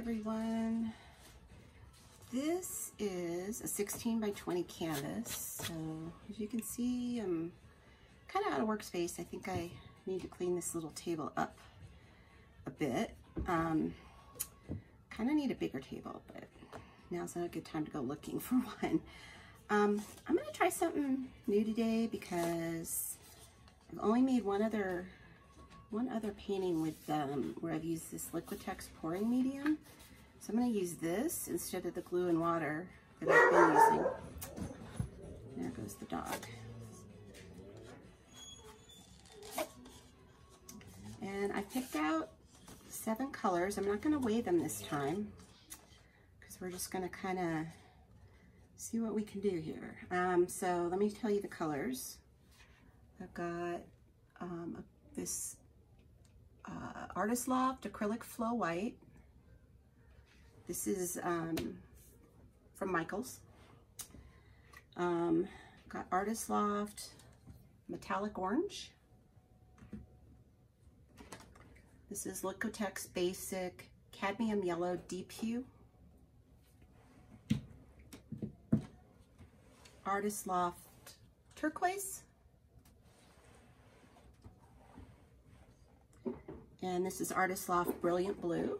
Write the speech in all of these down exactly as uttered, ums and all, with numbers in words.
everyone. This is a sixteen by twenty canvas. So as you can see, I'm kind of out of workspace. I think I need to clean this little table up a bit. Um, kind of need a bigger table, but now's not a good time to go looking for one. Um, I'm going to try something new today because I've only made one other one other painting with um, where I've used this Liquidtex pouring medium. So I'm going to use this instead of the glue and water that I've been using. There goes the dog. And I picked out seven colors. I'm not going to weigh them this time because we're just going to kind of see what we can do here. Um, so let me tell you the colors. I've got um, this uh, Artist Loft Acrylic Flow White. This is um, from Michaels. Um, got Artist Loft Metallic Orange. This is Liquidtex Basic Cadmium Yellow Deep Hue. Artist Loft Turquoise. And this is Artist Loft Brilliant Blue.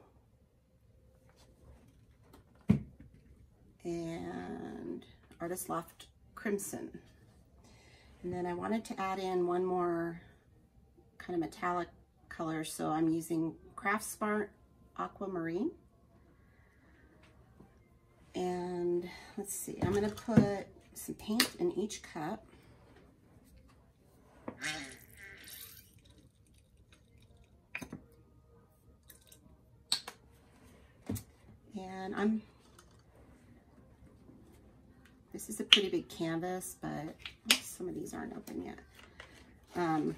And Artist Loft Crimson. And then I wanted to add in one more kind of metallic color, so I'm using Craft Smart Aquamarine. And let's see, I'm going to put some paint in each cup. And I'm, this is a pretty big canvas, but some of these aren't open yet. Um,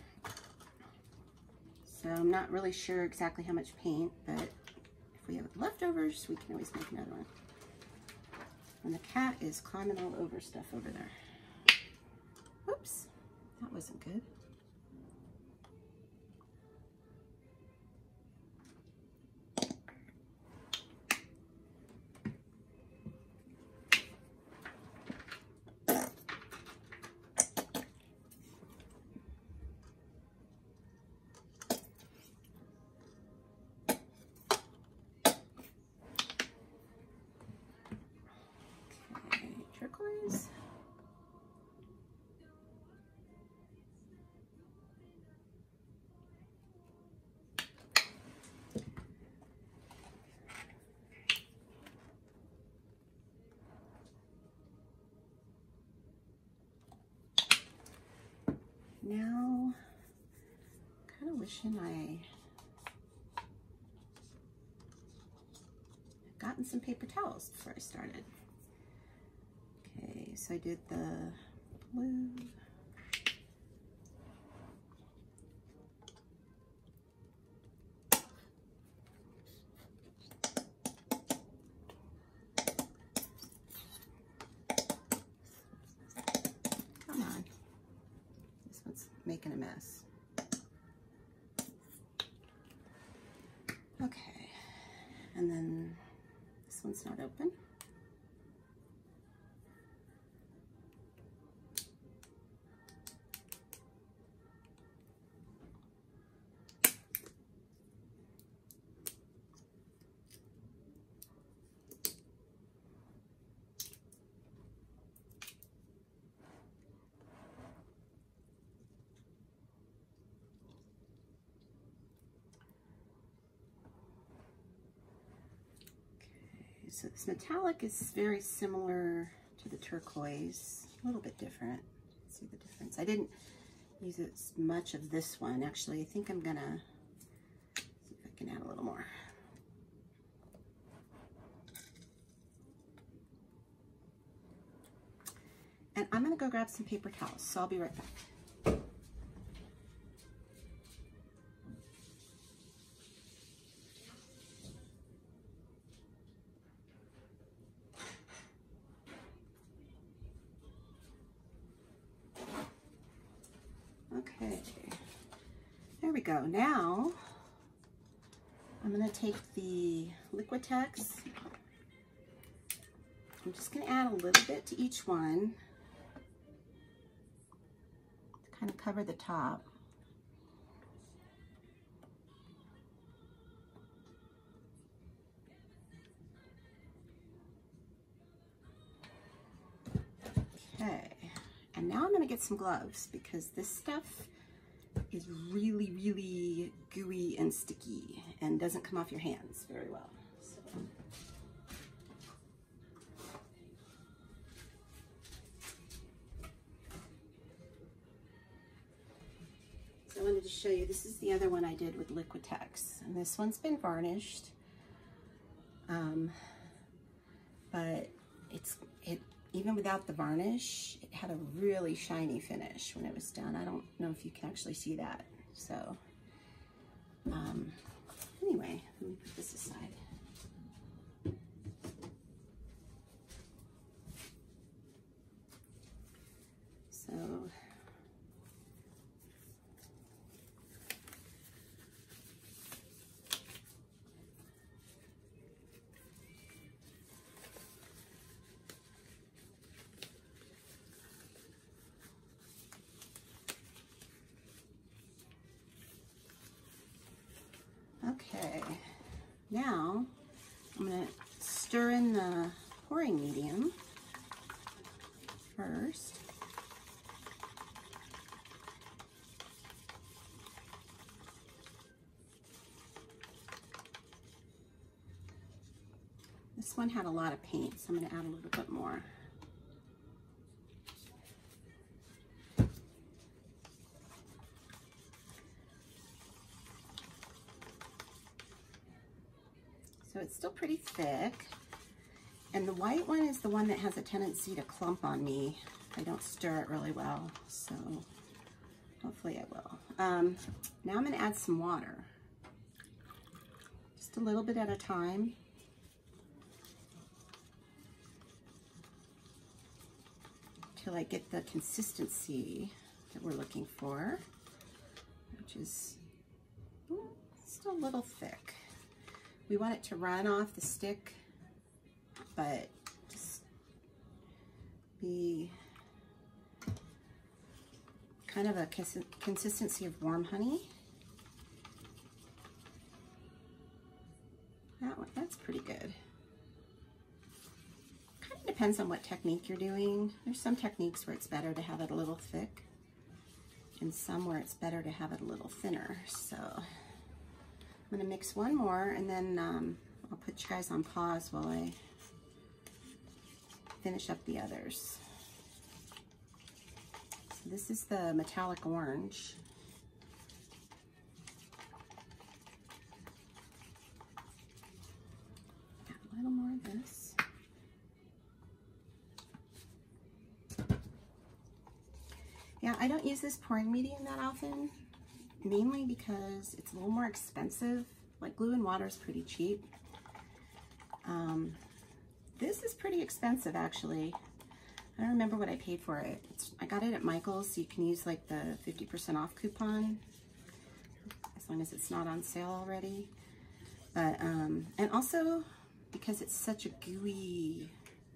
so I'm not really sure exactly how much paint, but if we have leftovers, we can always make another one. And the cat is climbing all over stuff over there. Whoops, that wasn't good. Turquoise. Now, kind of wishing I had gotten some paper towels before I started. Okay, so I did the blue. Come on. This one's making a mess. Okay, and then this one's not open. So this metallic is very similar to the turquoise, a little bit different. See the difference? I didn't use as much of this one. Actually, I think I'm gonna see if I can add a little more. And I'm gonna go grab some paper towels, so I'll be right back. Okay, there we go. Now I'm going to take the Liquidtex. I'm just going to add a little bit to each one to kind of cover the top. Okay, and now I'm going to get some gloves because this stuff is really, really gooey and sticky and doesn't come off your hands very well. So, so I wanted to show you, this is the other one I did with Liquidtex, and this one's been varnished, um, but it's it. Even without the varnish, it had a really shiny finish when it was done. I don't know if you can actually see that. So, um, anyway, let me put this aside. So, okay, now I'm going to stir in the pouring medium first. This one had a lot of paint, so I'm going to add a little bit more. So it's still pretty thick, and the white one is the one that has a tendency to clump on me if I don't stir it really well, so hopefully I will. Um, now I'm going to add some water, just a little bit at a time. Till I get the consistency that we're looking for, which is ooh, still a little thick. We want it to run off the stick, but just be kind of a consistency of warm honey. That one, that's pretty good. Kind of depends on what technique you're doing. There's some techniques where it's better to have it a little thick, and some where it's better to have it a little thinner. So I'm gonna mix one more, and then um, I'll put you guys on pause while I finish up the others. So this is the metallic orange. Add a little more of this. Yeah, I don't use this pouring medium that often, mainly because it's a little more expensive. Like glue and water is pretty cheap. Um, this is pretty expensive actually. I don't remember what I paid for it. It's, I got it at Michael's, so you can use like the fifty percent off coupon as long as it's not on sale already. But, um, and also because it's such a gooey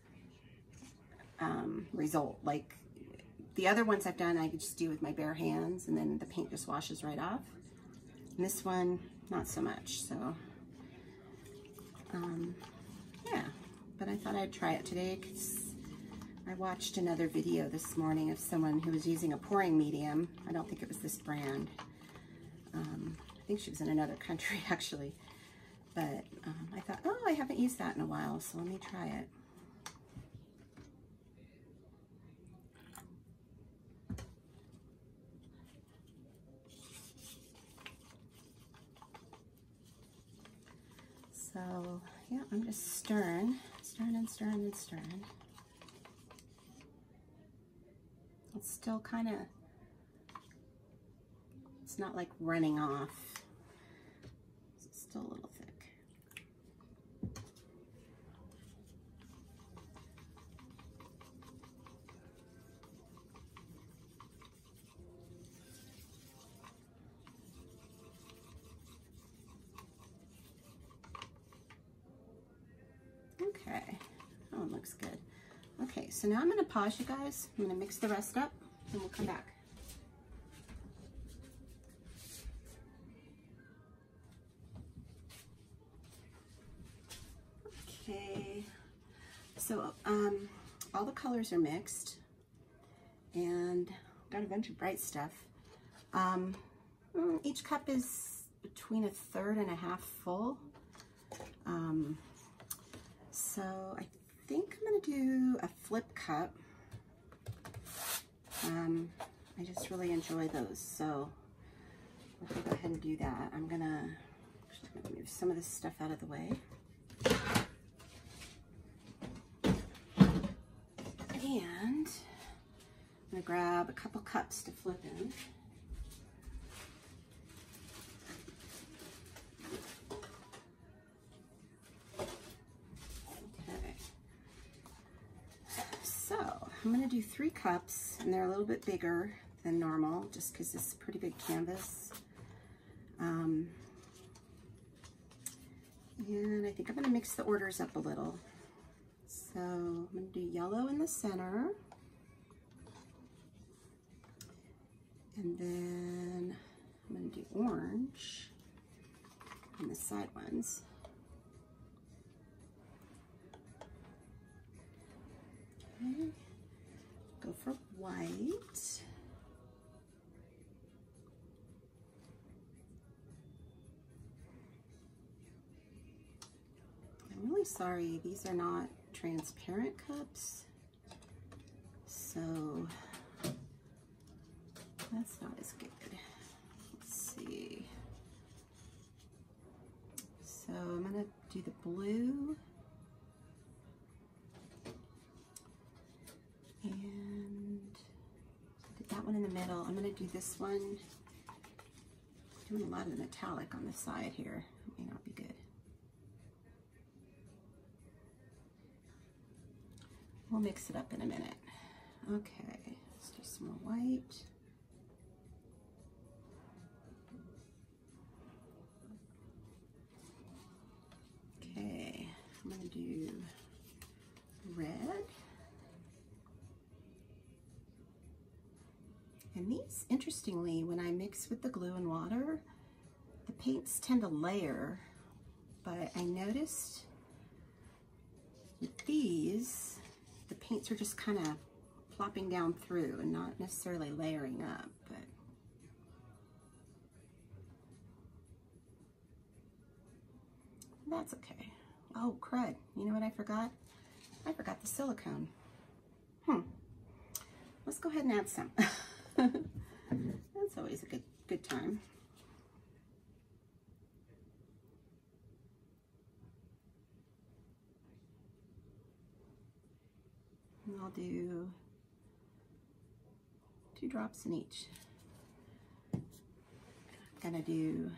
um, result. Like the other ones I've done, I could just do with my bare hands, and then the paint just washes right off. And this one, not so much. So, um, yeah. But I thought I'd try it today because I watched another video this morning of someone who was using a pouring medium. I don't think it was this brand. Um, I think she was in another country actually. But um, I thought, oh, I haven't used that in a while, so let me try it. So, yeah, I'm just stirring, stirring and stirring and stirring. It's still kind of, it's not like running off. It's still a little thick. looks good. Okay, so now I'm gonna pause you guys. I'm gonna mix the rest up and we'll come back. Okay, so um, all the colors are mixed and got a bunch of bright stuff. Um, each cup is between a third and a half full. Um, so I think I'm gonna do a flip cup. Um, I just really enjoy those, so I'll go ahead and do that. I'm gonna, just gonna move some of this stuff out of the way. And I'm gonna grab a couple cups to flip in. Okay. So I'm gonna do three cups, and they're a little bit bigger than normal, just because this is a pretty big canvas. Um, and I think I'm gonna mix the orders up a little. So I'm going to do yellow in the center, and then I'm going to do orange on the side ones. Okay. Go for white. I'm really sorry, these are not transparent cups, so that's not as good. Let's see. So I'm gonna do the blue and did that one in the middle. I'm gonna do this one. I'm doing a lot of the metallic on the side here. It may not be good. We'll mix it up in a minute. Okay, let's do some more white. Okay, I'm gonna do red. And these, interestingly, when I mix with the glue and water, the paints tend to layer, but I noticed with these, the paints are just kind of plopping down through and not necessarily layering up, but that's okay. Oh, crud. You know what I forgot? I forgot the silicone. Hmm. Let's go ahead and add some. That's always a good, good time. And I'll do two drops in each. I'm gonna do,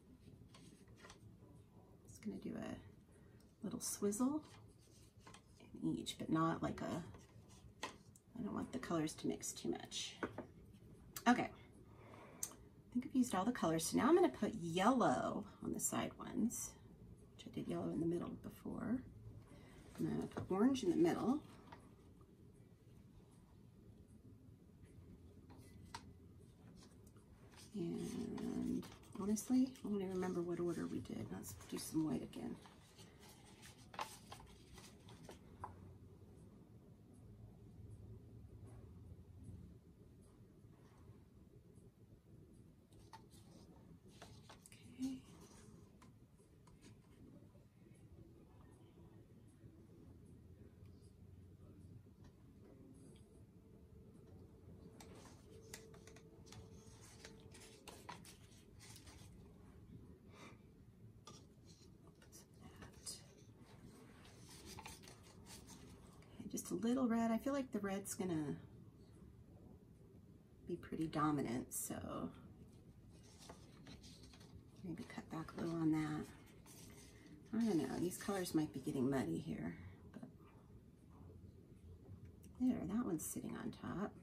just gonna do a little swizzle in each, but not like a, I don't want the colors to mix too much. Okay, I think I've used all the colors. So now I'm gonna put yellow on the side ones, which I did yellow in the middle before. I'm gonna put orange in the middle. And honestly, I don't even remember what order we did. Let's do some white again. Okay. Just a little red. I feel like the red's gonna be pretty dominant, so maybe cut back a little on that. I don't know, these colors might be getting muddy here, but there, that one's sitting on top.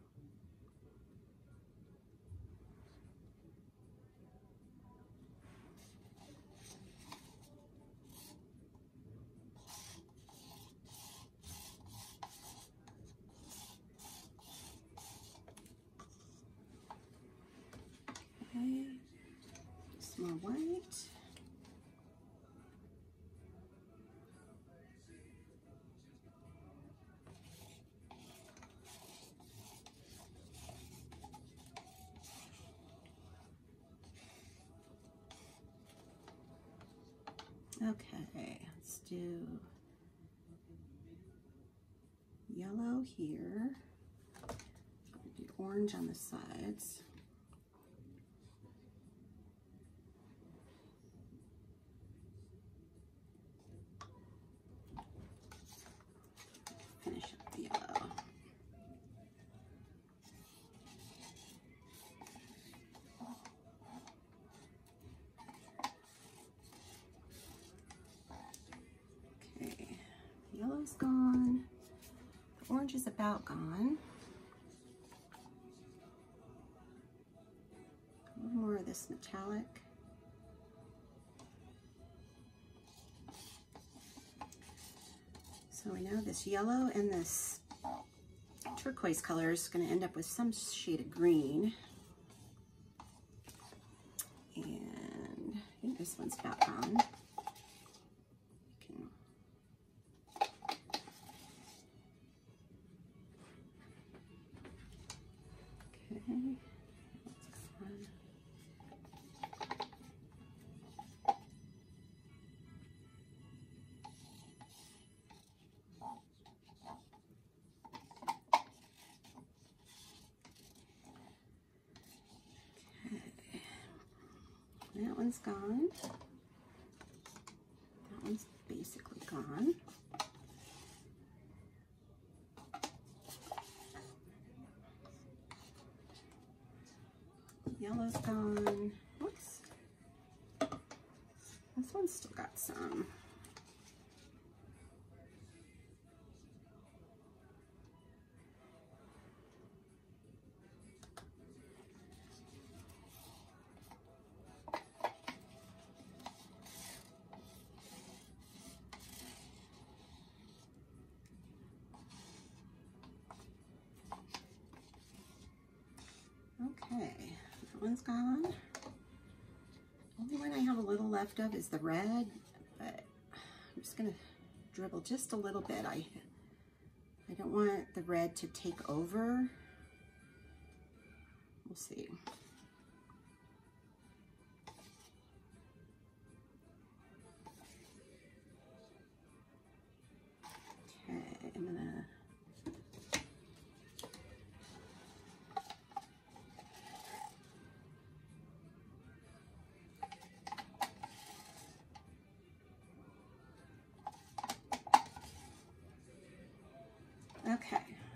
more white. Okay, let's do yellow here. Do orange on the sides. Finish up the yellow. Okay, yellow's gone. The orange is about gone. A little more of this metallic. So we know this yellow and this turquoise color is going to end up with some shade of green. And I think this one's about gone. You can... Okay. That one's gone. That one's basically gone. Yellow's gone. Whoops. This one's still got some. Okay, that one's gone. The only one I have a little left of is the red, but I'm just gonna dribble just a little bit. I, I don't want the red to take over. We'll see. Okay, I'm gonna Okay,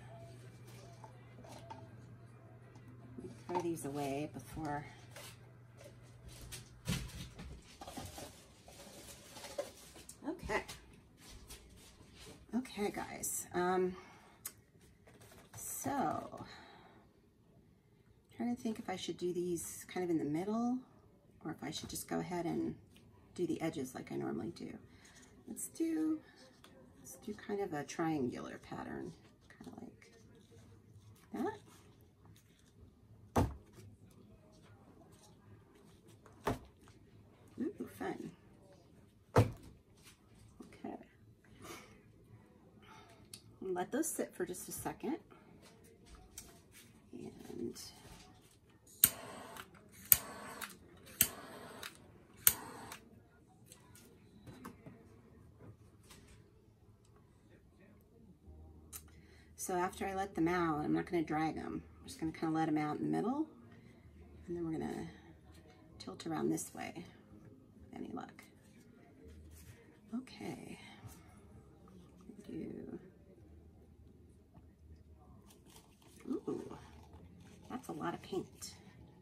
throw these away before. Okay, okay guys, um, so, I'm trying to think if I should do these kind of in the middle or if I should just go ahead and do the edges like I normally do. Let's do, let's do kind of a triangular pattern. Kind of like that. Ooh, fun. Okay. Let those sit for just a second. And so after I let them out, I'm not going to drag them. I'm just going to kind of let them out in the middle. And then we're going to tilt around this way, with any luck. Okay. Do. Ooh, that's a lot of paint.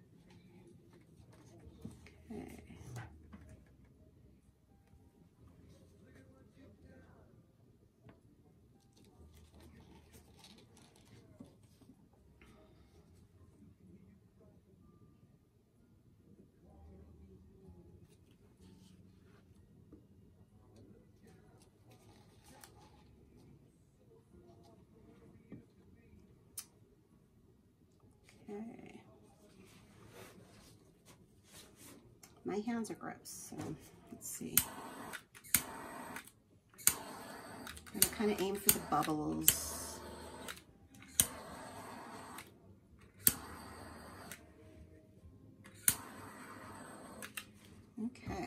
Okay. Okay. My hands are gross, so let's see. I'm gonna kind of aim for the bubbles. Okay.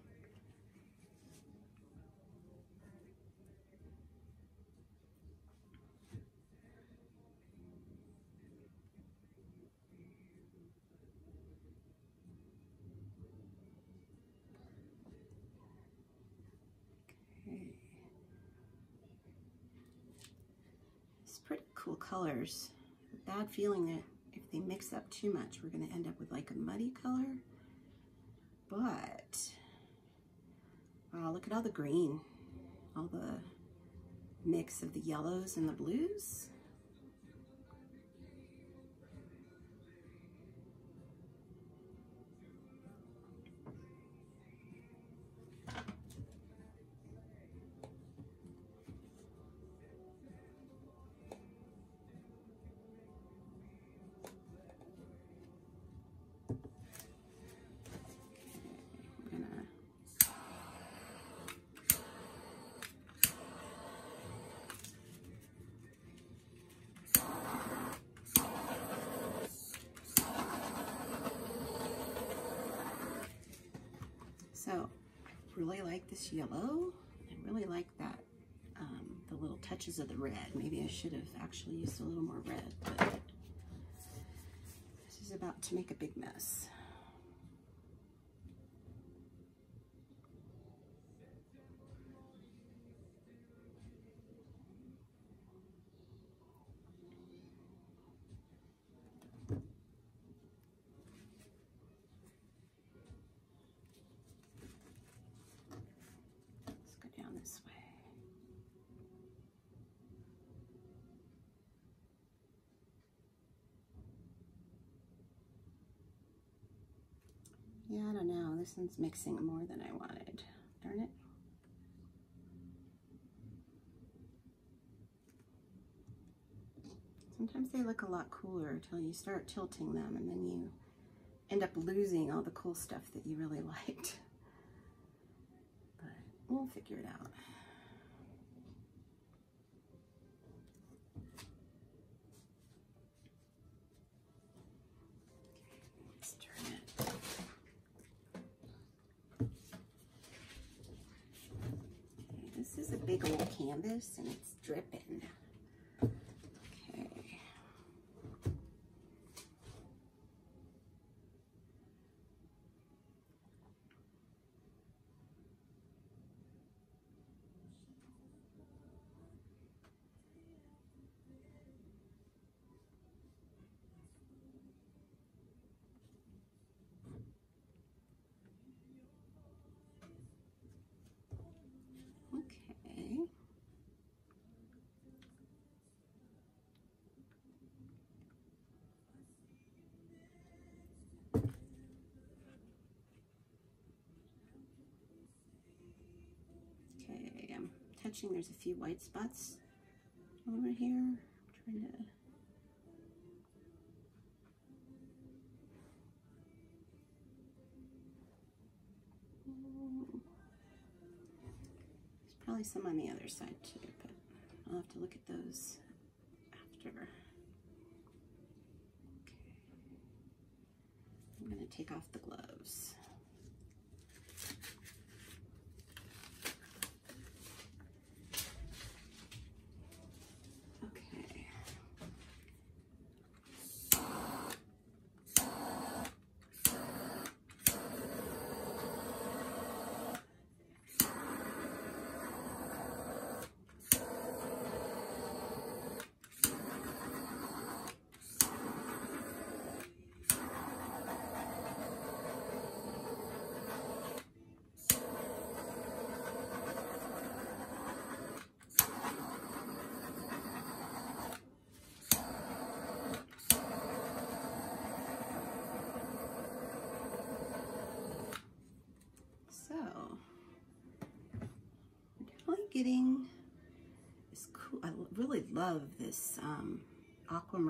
Pretty cool colors. Bad feeling that if they mix up too much, we're going to end up with like a muddy color. But, wow, look at all the green, all the mix of the yellows and the blues. So I really like this yellow. I really like that, um, the little touches of the red. Maybe I should have actually used a little more red, but this is about to make a big mess. This way. Yeah, I don't know. This one's mixing more than I wanted. Darn it. Sometimes they look a lot cooler until you start tilting them, and then you end up losing all the cool stuff that you really liked. But we'll figure it out. This is a big old canvas and it's dripping. Okay. Touching, there's a few white spots over here. I'm trying to there's probably some on the other side too, but I'll have to look at those after. Okay. I'm going to take off the gloves. Getting this cool, I really love this um,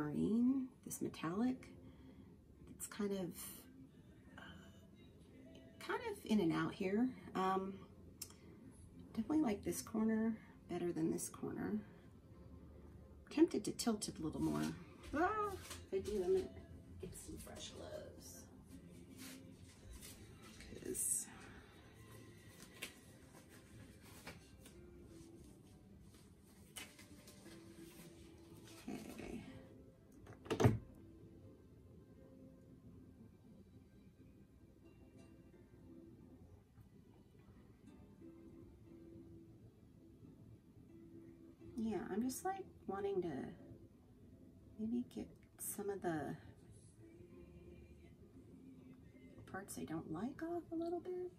aquamarine, this metallic. It's kind of uh, kind of in and out here. Um, definitely like this corner better than this corner. Tempted to tilt it a little more. Ah, if I do, I'm gonna get some fresh gloves. Cause okay. Yeah, I'm just like wanting to maybe get some of the parts I don't like off a little bit.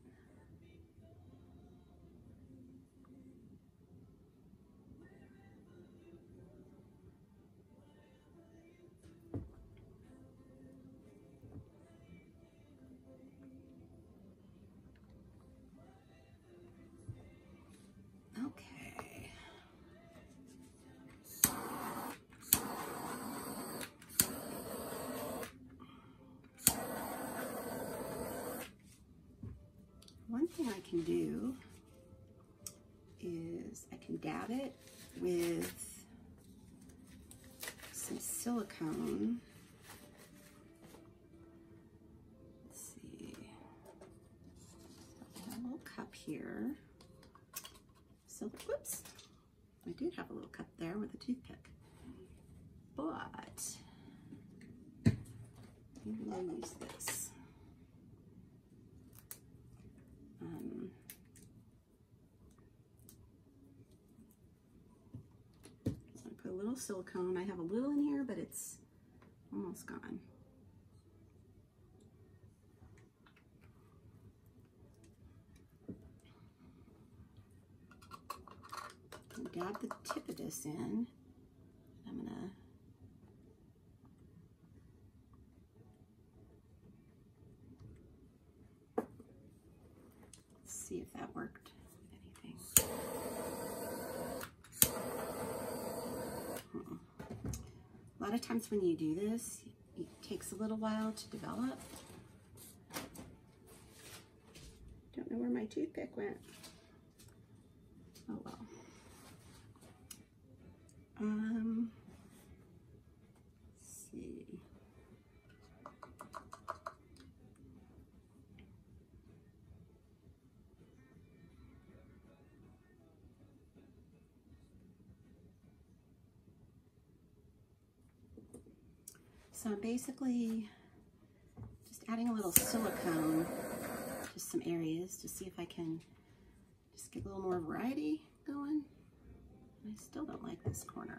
Okay. One thing I can do is I can dab it with some silicone. Let's see. I have a little cup here. So, whoops. I did have a little cup there with a toothpick. But maybe I'll use this. Um, so I put a little silicone. I have a little in here, but it's almost gone. And dab the tip of this in. I'm gonna see if that worked. Anything. Hmm. A lot of times when you do this, it takes a little while to develop. Don't know where my toothpick went. Oh well. Um, let's see. So I'm basically just adding a little silicone to some areas to see if I can just get a little more variety going. I still don't like this corner.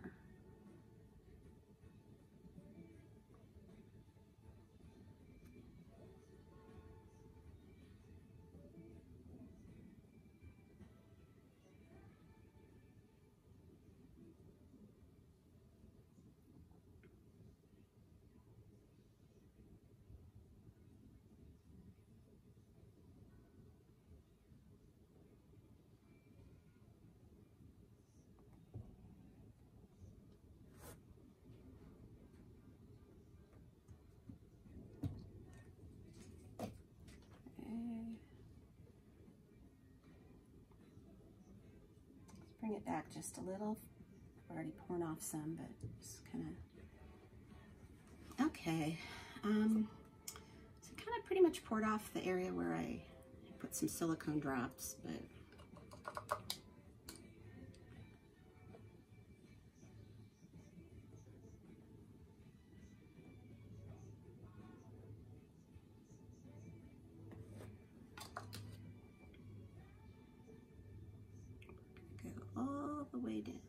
Bring it back just a little. I've already poured off some, but just kind of. Okay. Um, so kind of pretty much poured off the area where I put some silicone drops, but. All the way down.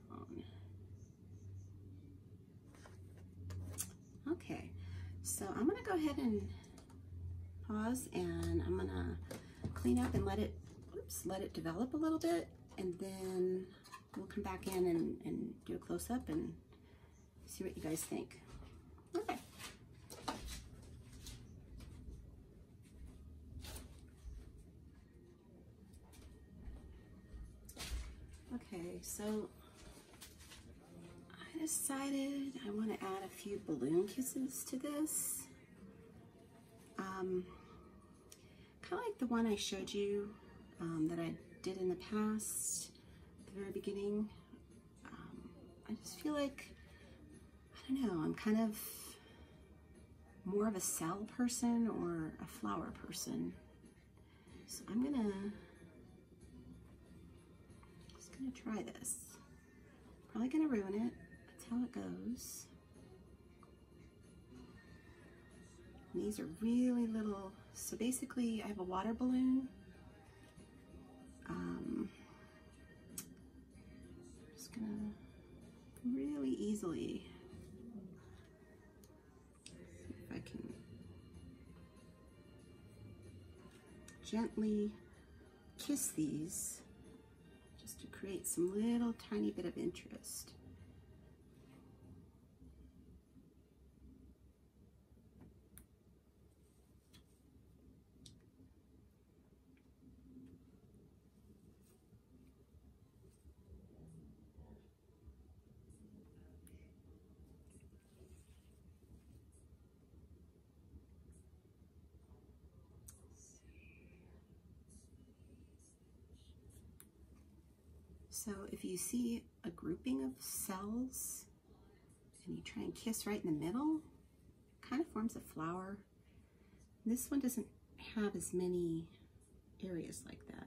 Okay, so I'm gonna go ahead and pause, and I'm gonna clean up and let it, oops, let it develop a little bit, and then we'll come back in and, and do a close-up and see what you guys think. Okay. Okay, so I decided I want to add a few balloon kisses to this. Um, kind of like the one I showed you um, that I did in the past, at the very beginning. Um, I just feel like, I don't know, I'm kind of more of a cell person or a flower person. So I'm gonna, just gonna try this. Probably gonna ruin it, that's how it goes. And these are really little, so basically I have a water balloon. Um, just gonna really easily, see if I can gently kiss these just to create some little tiny bit of interest. So if you see a grouping of cells and you try and kiss right in the middle, it kind of forms a flower. This one doesn't have as many areas like that.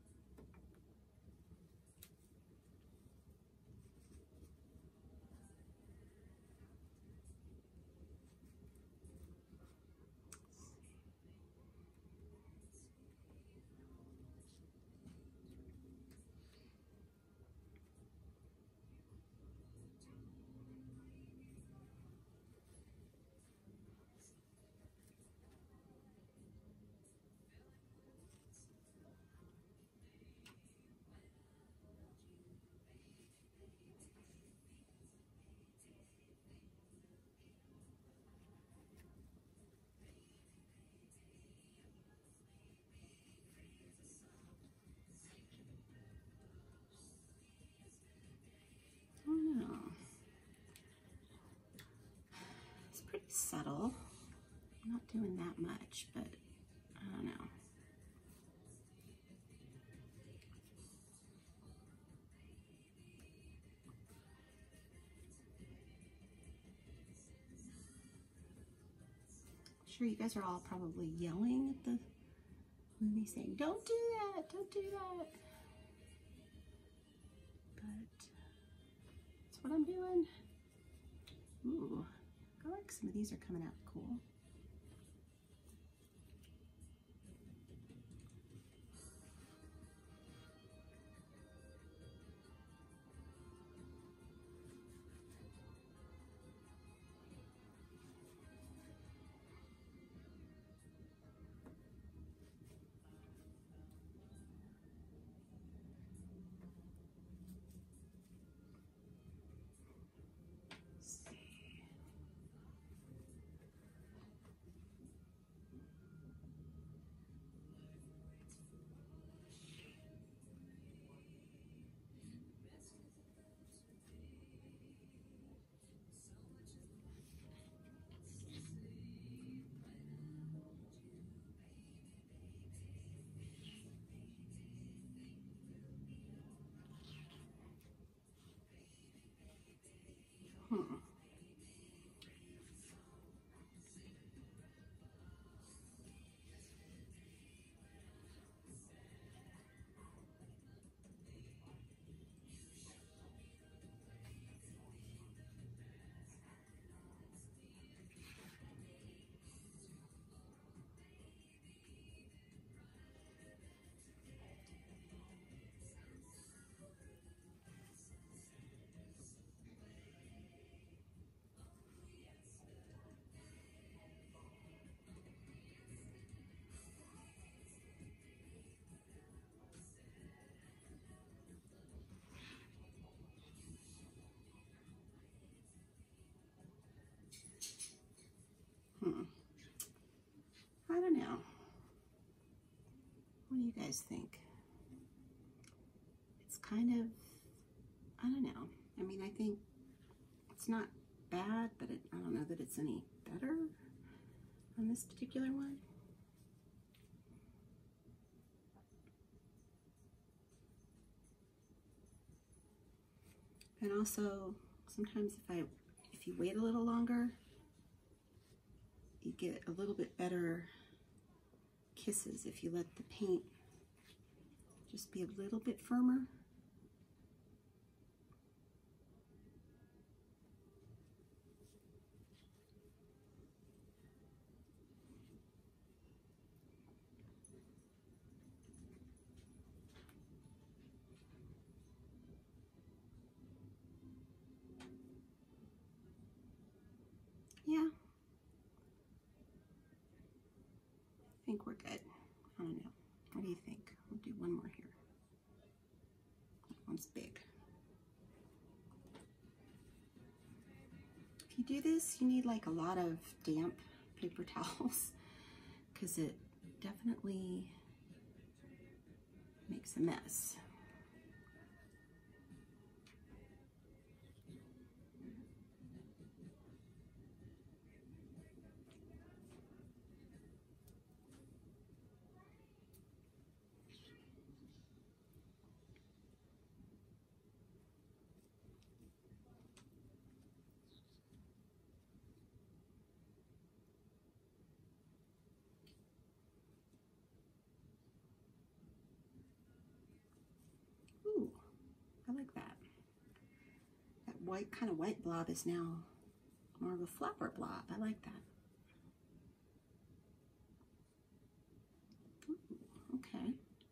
It's pretty subtle. I'm not doing that much, but I don't know. I'm sure you guys are all probably yelling at the movie saying, "Don't do that, don't do that." But that's what I'm doing. Ooh, I like some of these are coming out cool. Hmm. Hmm. I don't know. What do you guys think? It's kind of, I don't know. I mean, I think it's not bad, but it, I don't know that it's any better on this particular one. And also, sometimes if I, if you wait a little longer, you get a little bit better kisses if you let the paint just be a little bit firmer. Yeah, I think we're good. I don't know. What do you think? We'll do one more here. That one's big. If you do this, you need like a lot of damp paper towels because it definitely makes a mess. Ooh, I like that. That white, kind of white blob is now more of a flower blob. I like that. Ooh, okay.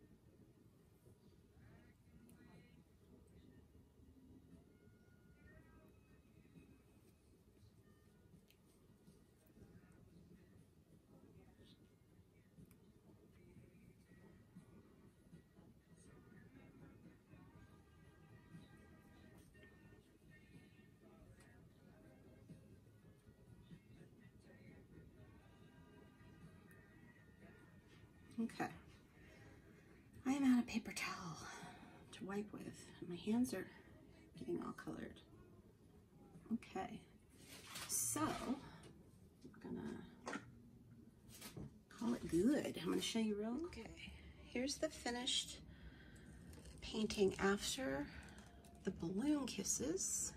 Okay. I am out of paper towel to wipe with. My hands are getting all colored. Okay. So, I'm gonna call it good. I'm gonna show you real. Okay. Here's the finished painting after the balloon kisses.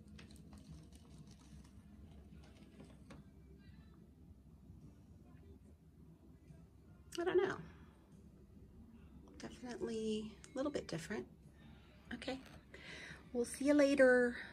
I don't know. Definitely a little bit different. Okay. We'll see you later.